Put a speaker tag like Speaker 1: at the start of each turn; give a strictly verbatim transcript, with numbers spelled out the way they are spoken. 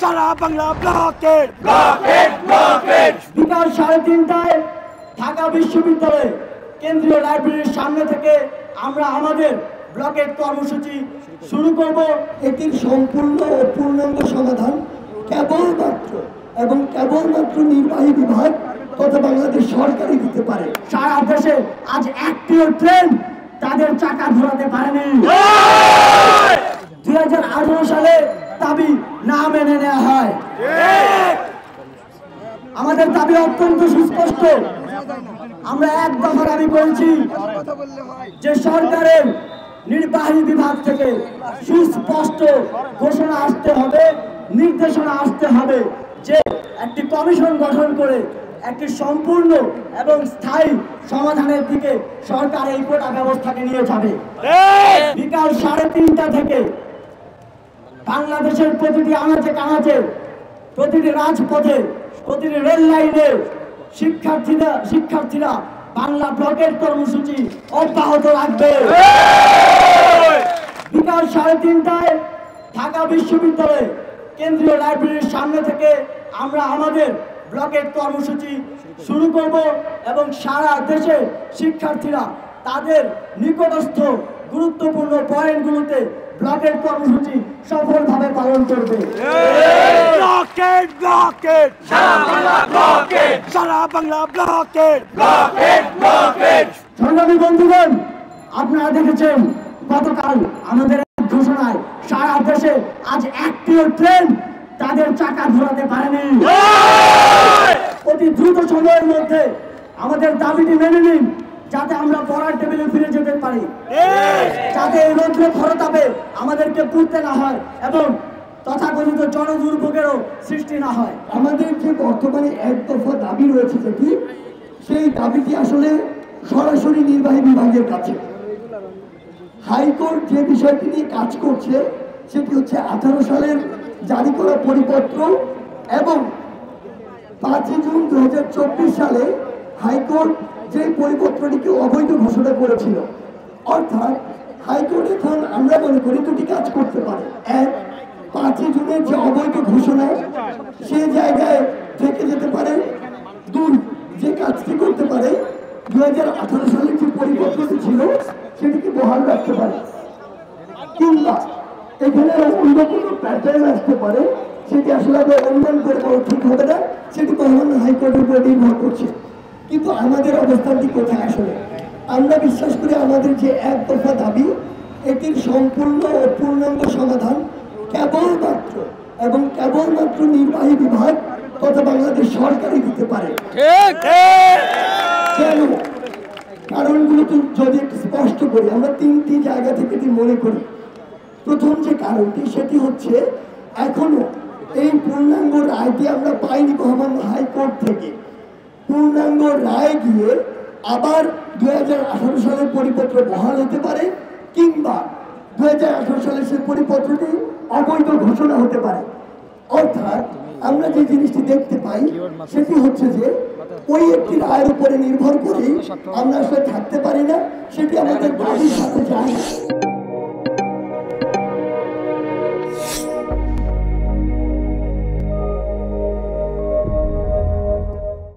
Speaker 1: সারা বাংলা ব্লকের ব্লকের ব্লকের
Speaker 2: বিকাল সাড়ে তিনটায় ঢাকা বিশ্ববিদ্যালয়ে কেন্দ্রীয় লাইব্রেরির সামনে থেকে আমরা আমাদের ব্লকের কর্মসূচি শুরু করব।
Speaker 3: এটির সম্পূর্ণ ও পূর্ণাঙ্গ সমাধান কেবলমাত্র এবং কেবলমাত্র নির্বাহী বিভাগ তথা বাংলাদেশ সরকারই দিতে পারে।
Speaker 2: সারা দেশে আজ একটিও ট্রেন তাদের চাকা ঘোরাতে পারেনি। দুই হাজার আঠারো সালে দাবি না মেনে নেওয়া হয়। আমাদের দাবি অত্যন্ত সুস্পষ্ট। আমরা এক দফা দাবি করেছি যে সরকারের নির্বাহী বিভাগ থেকে সুস্পষ্ট ঘোষণা আসতে হবে, নির্দেশনা আসতে হবে যে একটি কমিশন গঠন করে একটি সম্পূর্ণ এবং স্থায়ী সমাধানের দিকে সরকার এই কোটা ব্যবস্থাকে নিয়ে যাবে। বিকাল সাড়ে তিনটা থেকে বাংলাদেশের প্রতিটি আনাচে কানাচে, প্রতিটি রাজপথে, প্রতিটি রেল লাইনে শিক্ষার্থীরা শিক্ষার্থীরা বাংলা ব্লকের কর্মসূচি অব্যাহত রাখবে। বিকাল সাড়ে তিনটায় ঢাকা বিশ্ববিদ্যালয়ে কেন্দ্রীয় লাইব্রেরির সামনে থেকে আমরা আমাদের ব্লকের কর্মসূচি শুরু করব এবং সারা দেশে শিক্ষার্থীরা তাদের নিকটস্থ গুরুত্বপূর্ণ পয়েন্টগুলোতে ব্লকের কর্মসূচি সফলভাবে পালন করবে।
Speaker 1: ব্লকের ব্লকের সারা বাংলা ব্লকের সারা বাংলা ব্লকের ব্লকের ব্লকের
Speaker 2: সংগ্রামী বন্ধুগণ, আপনারা দেখেছেন গতকাল আমাদের ঘোষণায় সারা দেশে আজ একটিও ট্রেন তাদের চাকা ঘোরাতে পারেনি। অতি দ্রুত সময়ের মধ্যে আমাদের দাবিটি মেনে নিন, যাতে আমরা পড়ার টেবিলে ফিরে যেতে পারি, যাতে এই রৌদ্র খরতাপে আমাদেরকে পুড়তে না হয় এবং তথাকথিত জনদুর্ভোগেরও সৃষ্টি না হয়।
Speaker 3: আমাদের যে বর্তমানে এক দফা দাবি রয়েছে যেটি, সেই দাবিটি আসলে সরাসরি নির্বাহী বিভাগের কাছে। হাইকোর্ট যে বিষয়টি নিয়ে কাজ করছে সেটি হচ্ছে আঠারো সালের জারি করা পরিপত্র এবং পাঁচই জুন দু হাজার চব্বিশ সালে হাইকোর্ট যে পরিপত্রটিকে অবৈধ ঘোষণা করেছিল। অর্থাৎ হাইকোর্ট এখন আমরা মনে করি দুটি কাজ করতে পারে। এক, পাঁচই জুনের যে অবৈধ ঘোষণা সে জায়গায় থেকে যেতে পারে। দুই, যে কাজটি করতে পারে দু হাজার আঠারো সালের যে পরিপত্রটি ছিল সেটিকে বহাল রাখতে পারে, কিংবা এখানে অন্য কোনো প্যাটার্ন আসতে পারে, সেটি আসলে আমরা অনুমান করে ঠিক হবে না, সেটি মহামান্য হাইকোর্টের উপরে নির্ভর করছে। কিন্তু আমাদের অবস্থানটি কোথায়? আসলে আমরা বিশ্বাস করি আমাদের যে এক দফা দাবি, এটির সম্পূর্ণ ও পূর্ণাঙ্গ সমাধান কেবলমাত্র এবং কেবলমাত্র নির্বাহী বিভাগ তথা বাংলাদেশ সরকারই দিতে পারে। কেন? কারণগুলো তো যদি একটু স্পষ্ট করি, আমরা তিনটি জায়গা থেকে এটি মনে করি। প্রথম যে কারণটি সেটি হচ্ছে এখনো এই পূর্ণাঙ্গ রায়টি আমরা পাইনি মহামান্য হাইকোর্ট থেকে। পূর্ণাঙ্গ রায় গিয়ে আবার দু হাজার আঠারো সালের পরিপত্র বহাল হতে পারে, কিংবা দু হাজার আঠারো সালের সেই পরিপত্রটি অবৈধ ঘোষণা হতে পারে। অর্থাৎ আমরা যে জিনিসটি দেখতে পাই সেটি হচ্ছে যে ওই একটি রায়ের উপরে নির্ভর করেই আমরা আসলে থাকতে পারি না, সেটি আমাদের দাবির সাথে যায়।